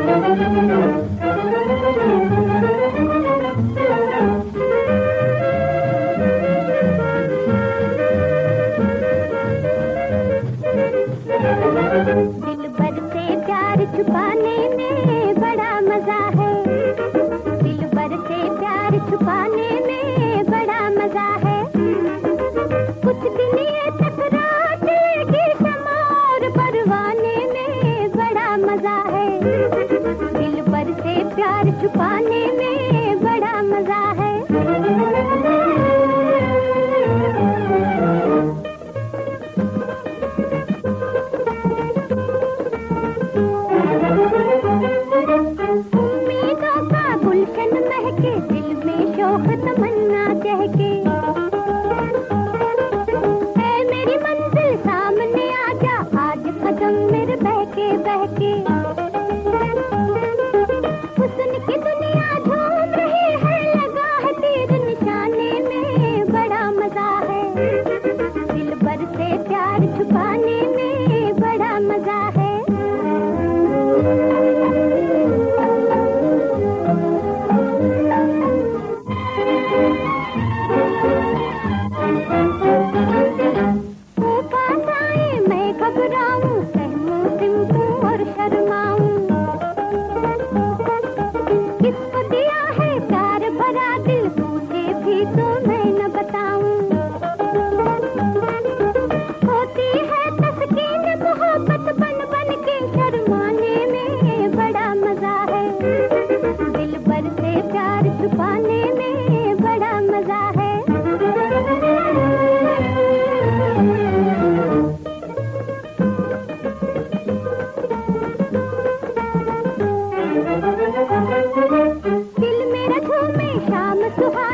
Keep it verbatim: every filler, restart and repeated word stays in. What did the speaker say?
दिल भर से प्यार छुपाने में बड़ा मजा है, दिल भर से प्यार छुपाने में बड़ा मजा है। कुछ दिन ये टकरार की शमा और परवाने में बड़ा मजा है, दिल भर से प्यार छुपाने में बड़ा मजा है। उम्मीदों का गुलशन महके, दिल में शौक तमन्ना चहके, है मेरी मंजिल सामने आजा, आज कदम मेरे बहके बहके। हुस्न की दुनिया झूम रही है, लगा है तीर निशाने में बड़ा मजा है, दिल भर से प्यार छुपाने में बड़ा मजा है। घबराऊं, सहमूं, सिमटूं और शर्माऊं, किसको दिया है प्यार भरा दिल, पूछे भी तो मैं न बताऊं। होती है तस्कीन मोहब्बत बन बन के, शर्माने में बड़ा मजा है, दिल भर से प्यार छुपाने में बड़ा मजा है। दिल मेरा झूमे शाम सुहा